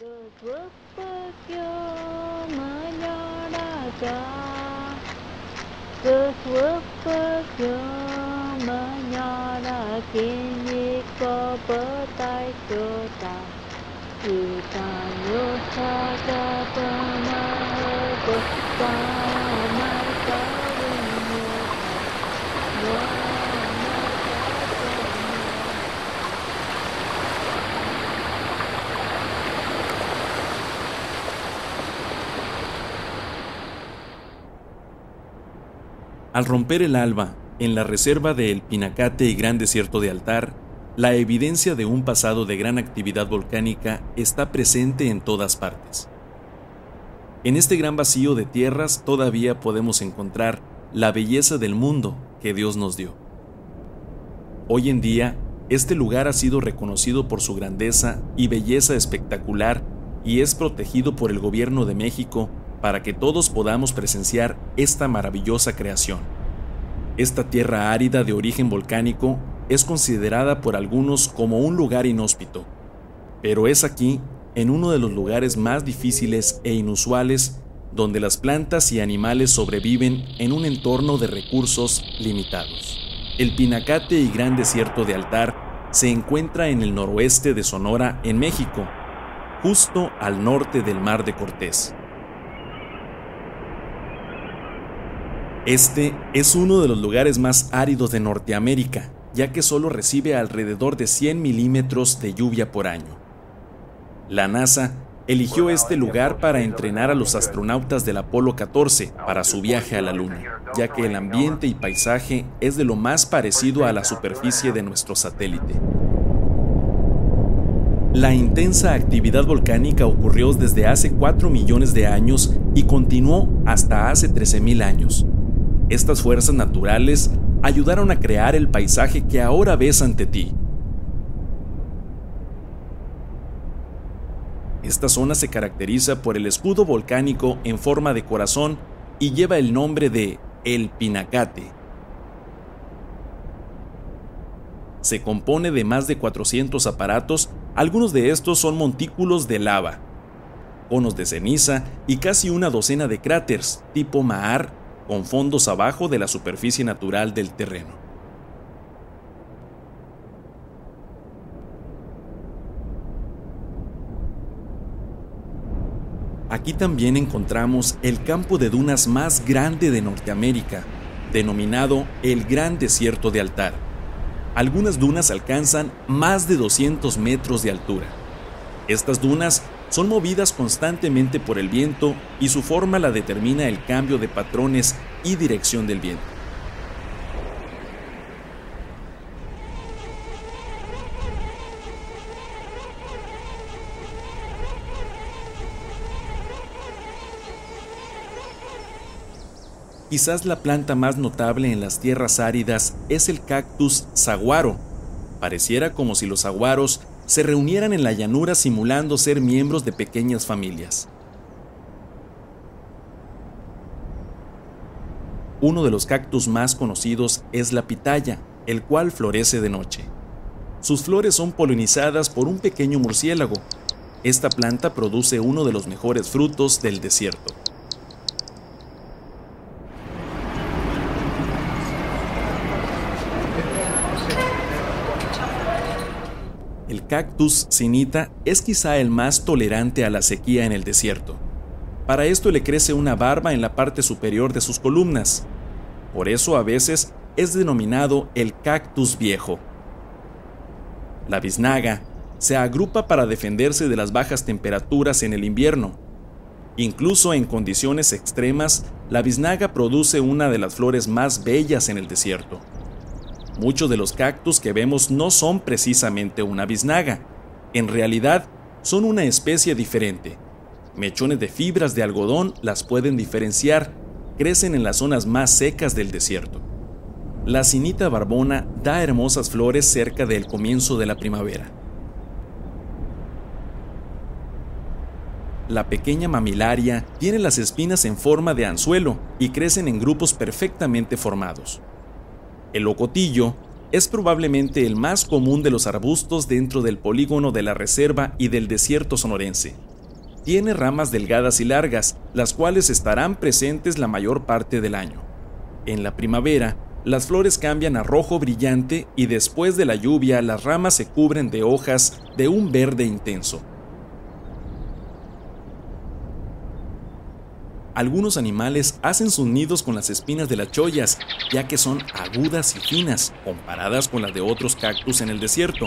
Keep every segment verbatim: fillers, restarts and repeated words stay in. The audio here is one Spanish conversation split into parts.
Bước berkio menyodara, bước berkio menyodara, kini kau bertaika, kita nyata pernah bersama kalinya. Al romper el alba, en la reserva de El Pinacate y Gran Desierto de Altar, la evidencia de un pasado de gran actividad volcánica está presente en todas partes. En este gran vacío de tierras todavía podemos encontrar la belleza del mundo que Dios nos dio. Hoy en día, este lugar ha sido reconocido por su grandeza y belleza espectacular y es protegido por el Gobierno de México para que todos podamos presenciar esta maravillosa creación. Esta tierra árida de origen volcánico es considerada por algunos como un lugar inhóspito, pero es aquí, en uno de los lugares más difíciles e inusuales, donde las plantas y animales sobreviven en un entorno de recursos limitados. El Pinacate y Gran Desierto de Altar se encuentra en el noroeste de Sonora, en México, justo al norte del Mar de Cortés. Este es uno de los lugares más áridos de Norteamérica, ya que solo recibe alrededor de cien milímetros de lluvia por año. La NASA eligió este lugar para entrenar a los astronautas del Apolo catorce para su viaje a la Luna, ya que el ambiente y paisaje es de lo más parecido a la superficie de nuestro satélite. La intensa actividad volcánica ocurrió desde hace cuatro millones de años y continuó hasta hace trece mil años. Estas fuerzas naturales ayudaron a crear el paisaje que ahora ves ante ti. Esta zona se caracteriza por el escudo volcánico en forma de corazón y lleva el nombre de El Pinacate. Se compone de más de cuatrocientos aparatos, algunos de estos son montículos de lava, conos de ceniza y casi una docena de cráteres tipo Maar, con fondos abajo de la superficie natural del terreno. Aquí también encontramos el campo de dunas más grande de Norteamérica, denominado el Gran Desierto de Altar. Algunas dunas alcanzan más de doscientos metros de altura. Estas dunas son movidas constantemente por el viento y su forma la determina el cambio de patrones y dirección del viento. Quizás la planta más notable en las tierras áridas es el cactus saguaro. Pareciera como si los saguaros se reunieran en la llanura simulando ser miembros de pequeñas familias. Uno de los cactus más conocidos es la pitaya, el cual florece de noche. Sus flores son polinizadas por un pequeño murciélago. Esta planta produce uno de los mejores frutos del desierto. El cactus sinita es quizá el más tolerante a la sequía en el desierto. Para esto le crece una barba en la parte superior de sus columnas. Por eso a veces es denominado el cactus viejo. La biznaga se agrupa para defenderse de las bajas temperaturas en el invierno. Incluso en condiciones extremas, la biznaga produce una de las flores más bellas en el desierto. Muchos de los cactus que vemos no son precisamente una biznaga. En realidad, son una especie diferente. Mechones de fibras de algodón las pueden diferenciar. Crecen en las zonas más secas del desierto. La sinita barbona da hermosas flores cerca del comienzo de la primavera. La pequeña mamilaria tiene las espinas en forma de anzuelo y crecen en grupos perfectamente formados. El ocotillo es probablemente el más común de los arbustos dentro del polígono de la reserva y del desierto sonorense. tiene ramas delgadas y largas, las cuales estarán presentes la mayor parte del año. En la primavera, las flores cambian a rojo brillante y después de la lluvia las ramas se cubren de hojas de un verde intenso. Algunos animales hacen sus nidos con las espinas de las chollas, ya que son agudas y finas, comparadas con las de otros cactus en el desierto.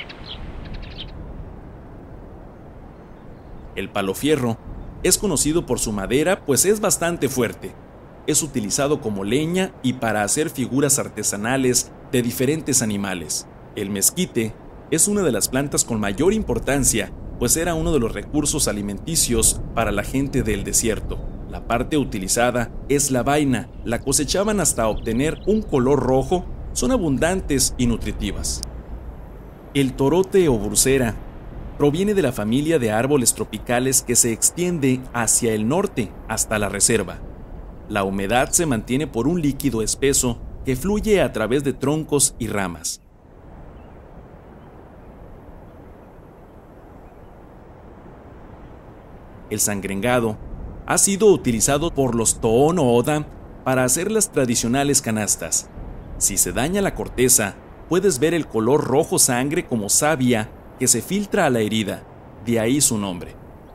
El palofierro es conocido por su madera, pues es bastante fuerte. Es utilizado como leña y para hacer figuras artesanales de diferentes animales. El mezquite es una de las plantas con mayor importancia, pues era uno de los recursos alimenticios para la gente del desierto. La parte utilizada es la vaina, la cosechaban hasta obtener un color rojo, son abundantes y nutritivas. El torote o bursera proviene de la familia de árboles tropicales que se extiende hacia el norte hasta la reserva. La humedad se mantiene por un líquido espeso que fluye a través de troncos y ramas. El sangrengado ha sido utilizado por los Tohono O'odham para hacer las tradicionales canastas. Si se daña la corteza, puedes ver el color rojo sangre como savia que se filtra a la herida, de ahí su nombre.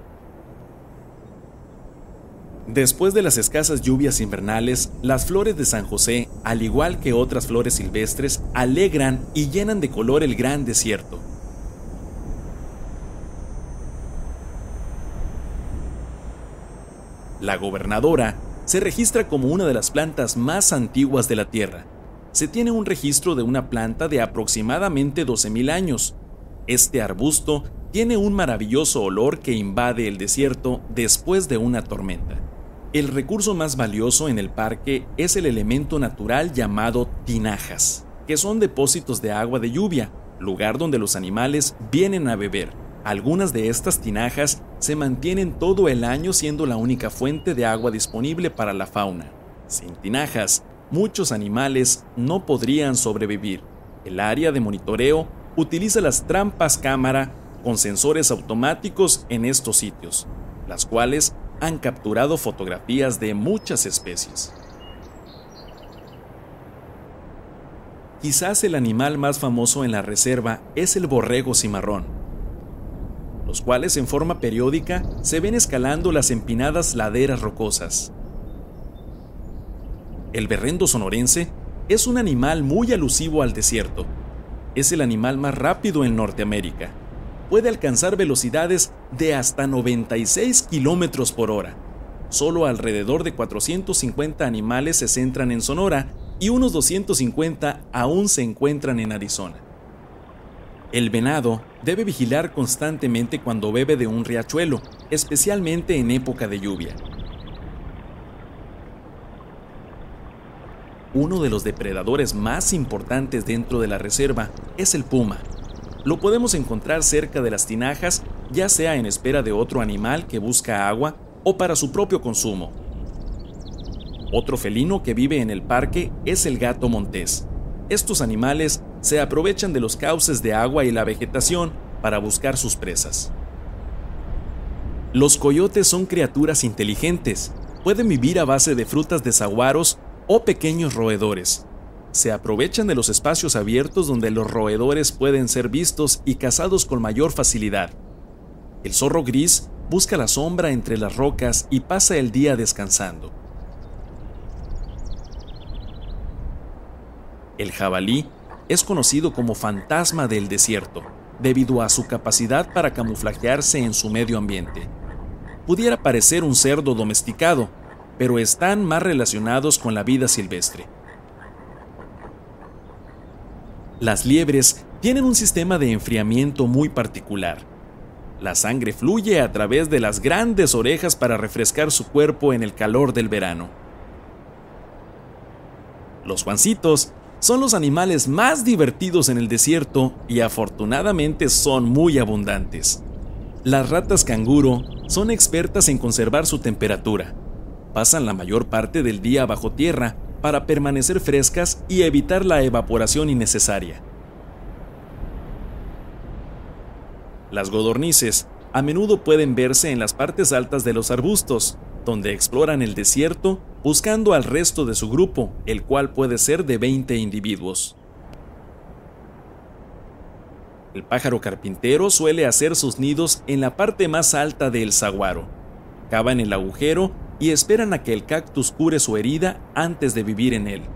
Después de las escasas lluvias invernales, las flores de San José, al igual que otras flores silvestres, alegran y llenan de color el gran desierto. La gobernadora se registra como una de las plantas más antiguas de la Tierra. Se tiene un registro de una planta de aproximadamente doce mil años. Este arbusto tiene un maravilloso olor que invade el desierto después de una tormenta. El recurso más valioso en el parque es el elemento natural llamado tinajas, que son depósitos de agua de lluvia, lugar donde los animales vienen a beber. Algunas de estas tinajas se mantienen todo el año siendo la única fuente de agua disponible para la fauna. Sin tinajas, muchos animales no podrían sobrevivir. El área de monitoreo utiliza las trampas cámara con sensores automáticos en estos sitios, las cuales han capturado fotografías de muchas especies. Quizás el animal más famoso en la reserva es el borrego cimarrón, los cuales en forma periódica se ven escalando las empinadas laderas rocosas. El berrendo sonorense es un animal muy alusivo al desierto. Es el animal más rápido en Norteamérica. Puede alcanzar velocidades de hasta noventa y seis kilómetros por hora. Solo alrededor de cuatrocientos cincuenta animales se centran en Sonora y unos doscientos cincuenta aún se encuentran en Arizona. El venado debe vigilar constantemente cuando bebe de un riachuelo, especialmente en época de lluvia. Uno de los depredadores más importantes dentro de la reserva es el puma. Lo podemos encontrar cerca de las tinajas, ya sea en espera de otro animal que busca agua o para su propio consumo. Otro felino que vive en el parque es el gato montés. Estos animales se aprovechan de los cauces de agua y la vegetación para buscar sus presas. Los coyotes son criaturas inteligentes. Pueden vivir a base de frutas de saguaros o pequeños roedores. Se aprovechan de los espacios abiertos donde los roedores pueden ser vistos y cazados con mayor facilidad. El zorro gris busca la sombra entre las rocas y pasa el día descansando. El jabalí es conocido como fantasma del desierto, debido a su capacidad para camuflajearse en su medio ambiente. Pudiera parecer un cerdo domesticado, pero están más relacionados con la vida silvestre. Las liebres tienen un sistema de enfriamiento muy particular. La sangre fluye a través de las grandes orejas para refrescar su cuerpo en el calor del verano. Los juancitos son los animales más divertidos en el desierto y afortunadamente son muy abundantes. Las ratas canguro son expertas en conservar su temperatura. Pasan la mayor parte del día bajo tierra para permanecer frescas y evitar la evaporación innecesaria. Las codornices a menudo pueden verse en las partes altas de los arbustos, donde exploran el desierto buscando al resto de su grupo, el cual puede ser de veinte individuos. El pájaro carpintero suele hacer sus nidos en la parte más alta del saguaro. Cavan el agujero y esperan a que el cactus cure su herida antes de vivir en él.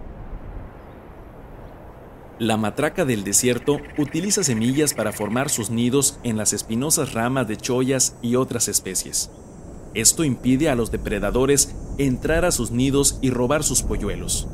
La matraca del desierto utiliza semillas para formar sus nidos en las espinosas ramas de chollas y otras especies. Esto impide a los depredadores entrar a sus nidos y robar sus polluelos.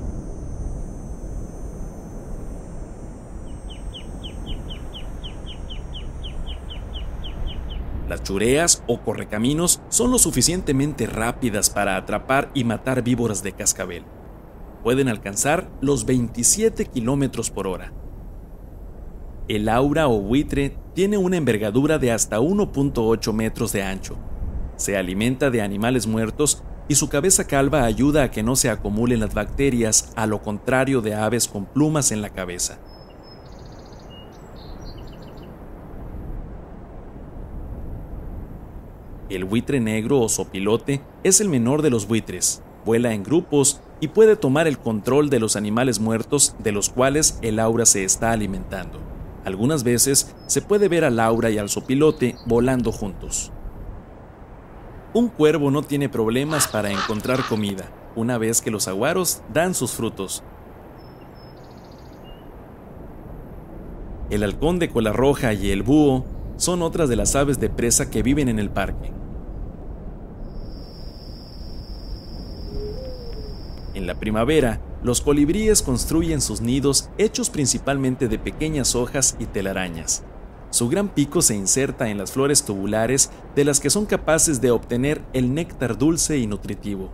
Las chureas o correcaminos son lo suficientemente rápidas para atrapar y matar víboras de cascabel. Pueden alcanzar los veintisiete kilómetros por hora. El aura o buitre tiene una envergadura de hasta uno punto ocho metros de ancho. Se alimenta de animales muertos y su cabeza calva ayuda a que no se acumulen las bacterias, a lo contrario de aves con plumas en la cabeza. El buitre negro o zopilote es el menor de los buitres, vuela en grupos y puede tomar el control de los animales muertos de los cuales el aura se está alimentando. Algunas veces se puede ver al aura y al zopilote volando juntos. Un cuervo no tiene problemas para encontrar comida, una vez que los aguaros dan sus frutos. El halcón de cola roja y el búho son otras de las aves de presa que viven en el parque. En la primavera, los colibríes construyen sus nidos hechos principalmente de pequeñas hojas y telarañas. Su gran pico se inserta en las flores tubulares de las que son capaces de obtener el néctar dulce y nutritivo.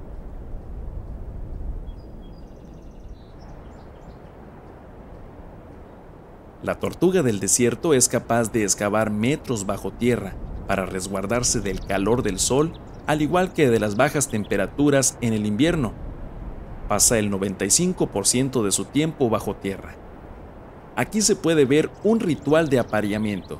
La tortuga del desierto es capaz de excavar metros bajo tierra para resguardarse del calor del sol, al igual que de las bajas temperaturas en el invierno. Pasa el noventa y cinco por ciento de su tiempo bajo tierra. Aquí se puede ver un ritual de apareamiento.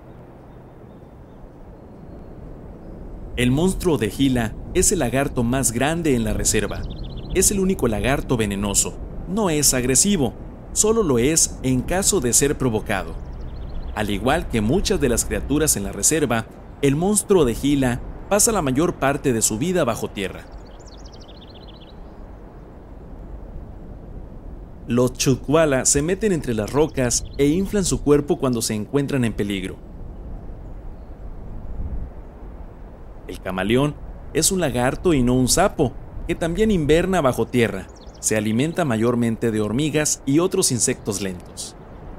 El monstruo de Gila es el lagarto más grande en la reserva. Es el único lagarto venenoso. No es agresivo, solo lo es en caso de ser provocado. Al igual que muchas de las criaturas en la reserva, el monstruo de Gila pasa la mayor parte de su vida bajo tierra. Los chukwala se meten entre las rocas e inflan su cuerpo cuando se encuentran en peligro. El camaleón es un lagarto y no un sapo, que también inverna bajo tierra. Se alimenta mayormente de hormigas y otros insectos lentos.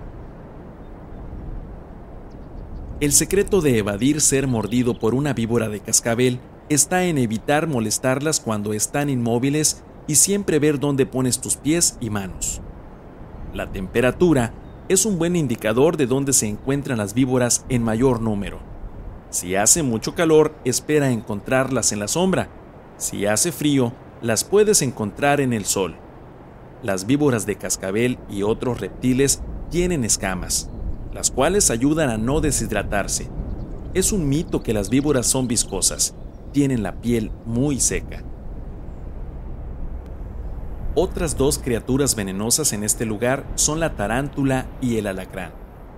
El secreto de evadir ser mordido por una víbora de cascabel está en evitar molestarlas cuando están inmóviles y siempre ver dónde pones tus pies y manos. La temperatura es un buen indicador de dónde se encuentran las víboras en mayor número. Si hace mucho calor, espera encontrarlas en la sombra. Si hace frío, las puedes encontrar en el sol. Las víboras de cascabel y otros reptiles tienen escamas, las cuales ayudan a no deshidratarse. Es un mito que las víboras son viscosas, tienen la piel muy seca. Otras dos criaturas venenosas en este lugar son la tarántula y el alacrán.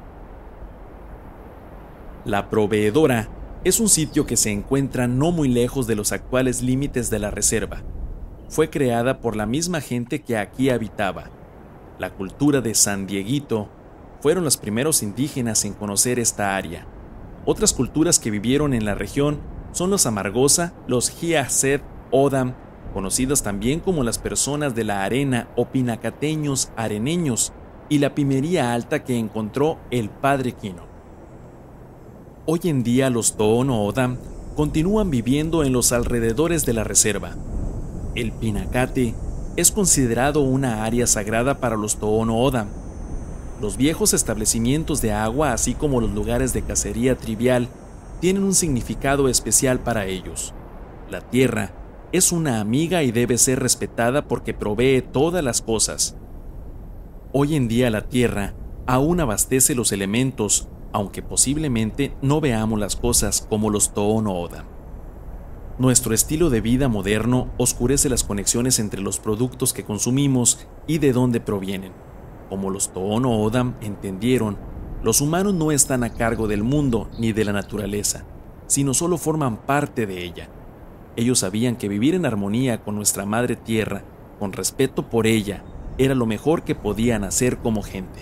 La Proveedora es un sitio que se encuentra no muy lejos de los actuales límites de la reserva. Fue creada por la misma gente que aquí habitaba. La cultura de San Dieguito fueron los primeros indígenas en conocer esta área. Otras culturas que vivieron en la región son los Amargosa, los Hiacet Odam, conocidas también como las personas de la arena o pinacateños areneños, y la pimería alta que encontró el Padre Quino. Hoy en día los Tohono O'odham continúan viviendo en los alrededores de la reserva. El Pinacate es considerado una área sagrada para los Tohono O'odham. Los viejos establecimientos de agua, así como los lugares de cacería trivial, tienen un significado especial para ellos. La tierra es una amiga y debe ser respetada porque provee todas las cosas. Hoy en día la tierra aún abastece los elementos, aunque posiblemente no veamos las cosas como los Tohono O'odham. Nuestro estilo de vida moderno oscurece las conexiones entre los productos que consumimos y de dónde provienen. Como los Tohono O'odham entendieron, los humanos no están a cargo del mundo ni de la naturaleza, sino solo forman parte de ella. Ellos sabían que vivir en armonía con nuestra madre tierra, con respeto por ella, era lo mejor que podían hacer como gente.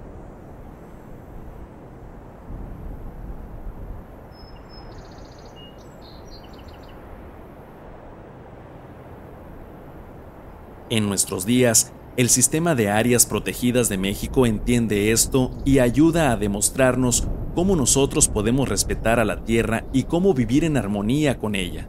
En nuestros días, el sistema de áreas protegidas de México entiende esto y ayuda a demostrarnos cómo nosotros podemos respetar a la tierra y cómo vivir en armonía con ella.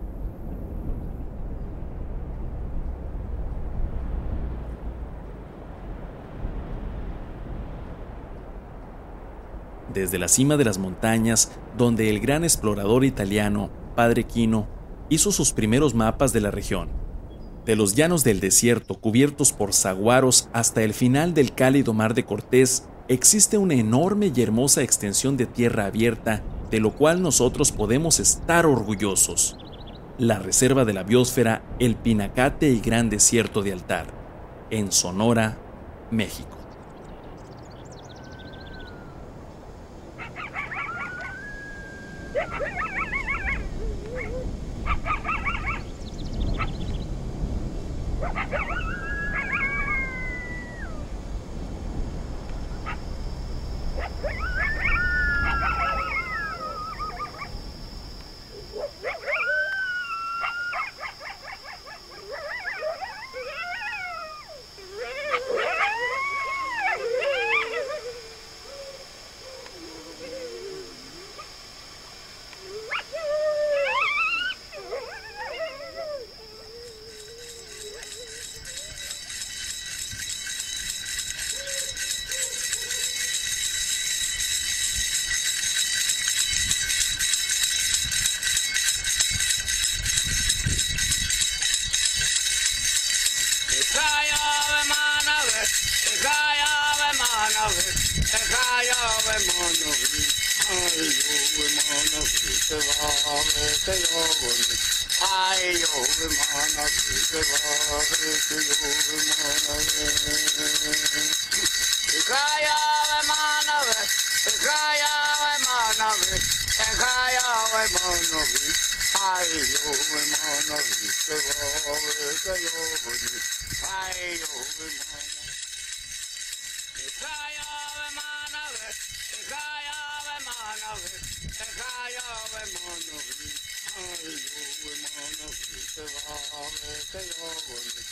Desde la cima de las montañas, donde el gran explorador italiano, Padre Quino, hizo sus primeros mapas de la región, de los llanos del desierto cubiertos por saguaros hasta el final del cálido mar de Cortés, existe una enorme y hermosa extensión de tierra abierta, de lo cual nosotros podemos estar orgullosos. La reserva de la biosfera El Pinacate y Gran Desierto de Altar, en Sonora, México.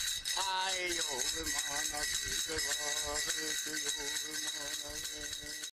Ay, yo, hermana, que te va, que yo, hermana,